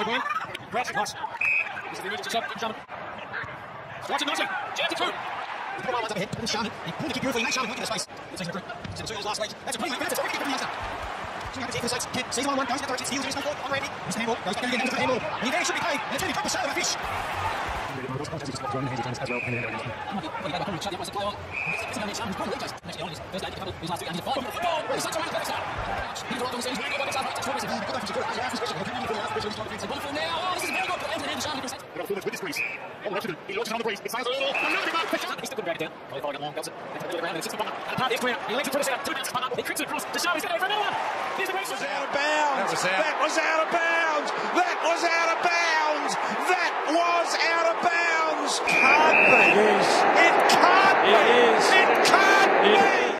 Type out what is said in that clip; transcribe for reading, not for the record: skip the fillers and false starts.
Good going. Press. Nice. This is the emergency shot. Sharman. Watching nicely. Jammed it through. He put him all up ahead. Sharman. He pulled the kick beautifully. Nice Sharman. Look at the space. Good season through. He's in the last week. That's a play. That's a wicket for the youngster. So you have to take the sides. Kid sees him on one. Goes to the direction. Steals. He's no fault. On Randy. He's the handball. Goes back again. He's the handball. And he very should be paid. And it's going to be proper shot of a fish. With this grease. Oh, that's good. He launches on the breeze. It sounds a little. He's still back down. Qualifying along, goes it. Around and 6 and the clear. He links it to the center. 2 minutes. He kicks it across. The Sharman is going for another one. Here's the race. That was out of bounds. That was out of bounds. That was out of bounds. That was out of bounds. Can't be. It can't be. It is. It